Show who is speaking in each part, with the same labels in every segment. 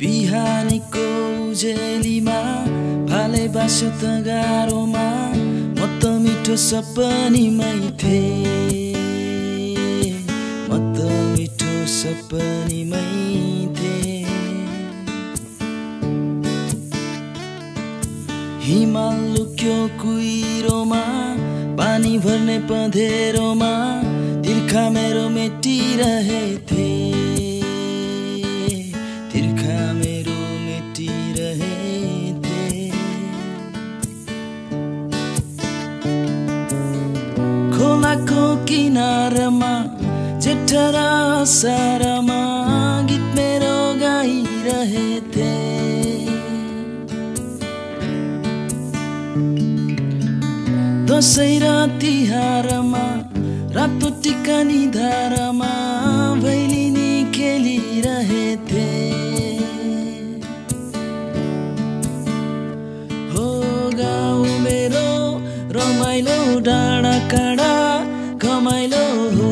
Speaker 1: बिहानीको उजेलीमा फाले बास्यो त गारोमा म त मिठो सपनीमै थिएँ, म त मिठो सपनीमै थिएँ। हिमाल लुक्यो कुहिरोमा पानी भर्ने पँधेरोमा तिर्खा मेरो मेटिरहेथे, तिर्खा मेरो मेटिरहेथे। खोलाको किनारमा जेठा र असारमा गीत मेरो गाइरहेथे। दसैँ र तिहारमा रातो टिका निधारमा भैलिनी खेलिरहेथे। हो गाउँ मेरो रमाइलो डाँडा काँडा घमाइलो हो,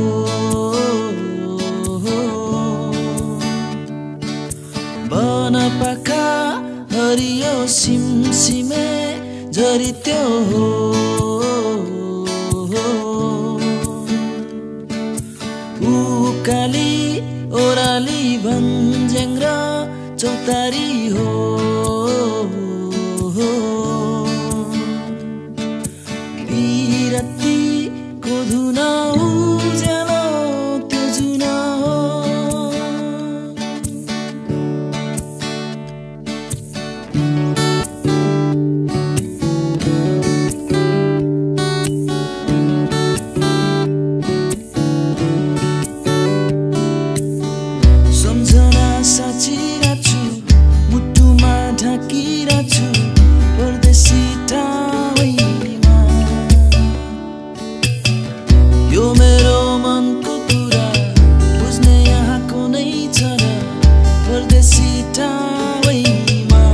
Speaker 1: वन पाखा हरियो सिमसिमे झरित्यो हो। उकाली ओराली भन्ज्याङ र चौतारी हो, बिरती को धुन उज्यालो त्यो जुन हो। साचिरहेछु मुटुमा ढाकिरहेछु परदेशी टावैमा। यो मेरो मनको कुरा बुझ्ने यहाँ कुनै छ र परदेशी टावैमा।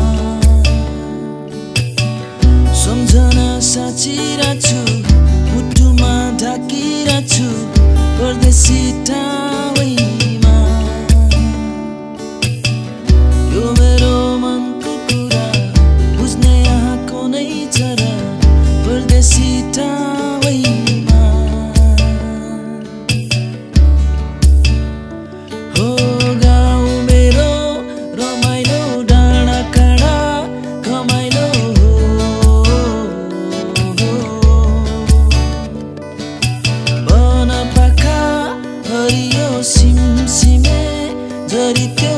Speaker 1: सम्झना साचिरहेछु मुटुमा ढाकिरहेछु परदेशी टावैमा। यो मेरो मनको कुरा बुझ्ने यहाँ कुनै छ र परदेशी टावैमा। हो गाउँ मेरो रमाइलो डाँडा काँडा घमाइलो हो, वन पाखा हरियो सिमसिमे झरित्यो